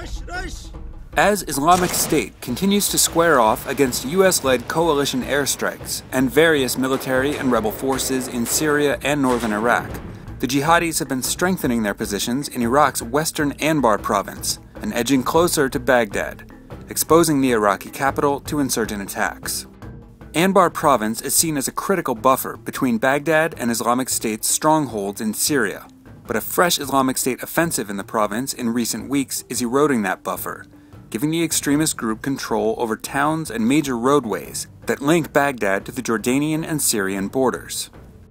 As Islamic State continues to square off against US-led coalition airstrikes and various military and rebel forces in Syria and northern Iraq, the jihadis have been strengthening their positions in Iraq's western Anbar province and edging closer to Baghdad, exposing the Iraqi capital to insurgent attacks. Anbar province is seen as a critical buffer between Baghdad and Islamic State's strongholds in Syria, but a fresh Islamic State offensive in the province in recent weeks is eroding that buffer, giving the extremist group control over towns and major roadways that link Baghdad to the Jordanian and Syrian borders.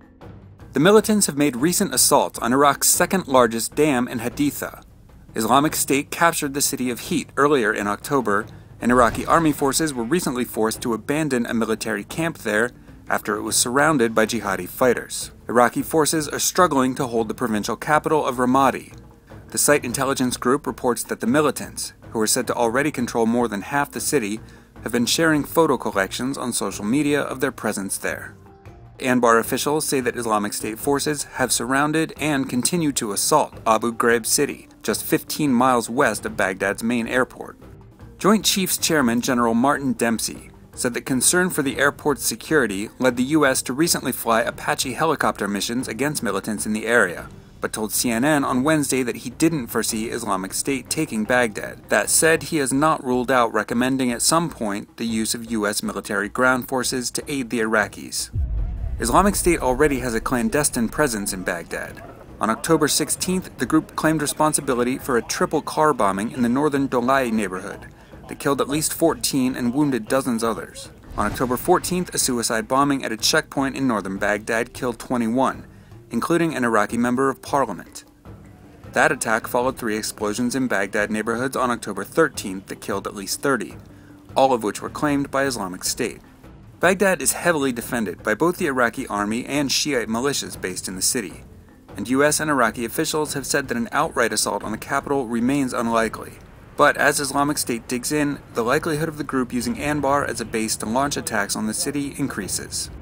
The militants have made recent assaults on Iraq's second-largest dam in Haditha. Islamic State captured the city of Heat earlier in October, and Iraqi army forces were recently forced to abandon a military camp there after it was surrounded by jihadi fighters. Iraqi forces are struggling to hold the provincial capital of Ramadi. The site intelligence group reports that the militants, who are said to already control more than half the city, have been sharing photo collections on social media of their presence there. Anbar officials say that Islamic State forces have surrounded and continue to assault Abu Ghraib city, just 15 miles west of Baghdad's main airport. Joint Chiefs Chairman General Martin Dempsey said that concern for the airport's security led the U.S. to recently fly Apache helicopter missions against militants in the area, but told CNN on Wednesday that he didn't foresee Islamic State taking Baghdad. That said, he has not ruled out recommending at some point the use of U.S. military ground forces to aid the Iraqis. Islamic State already has a clandestine presence in Baghdad. On October 16th, the group claimed responsibility for a triple car bombing in the northern Dolai neighborhood that killed at least 14 and wounded dozens others. On October 14th, a suicide bombing at a checkpoint in northern Baghdad killed 21, including an Iraqi member of parliament. That attack followed 3 explosions in Baghdad neighborhoods on October 13th that killed at least 30, all of which were claimed by Islamic State. Baghdad is heavily defended by both the Iraqi army and Shiite militias based in the city, and US and Iraqi officials have said that an outright assault on the capital remains unlikely. But as Islamic State digs in, the likelihood of the group using Anbar as a base to launch attacks on the city increases.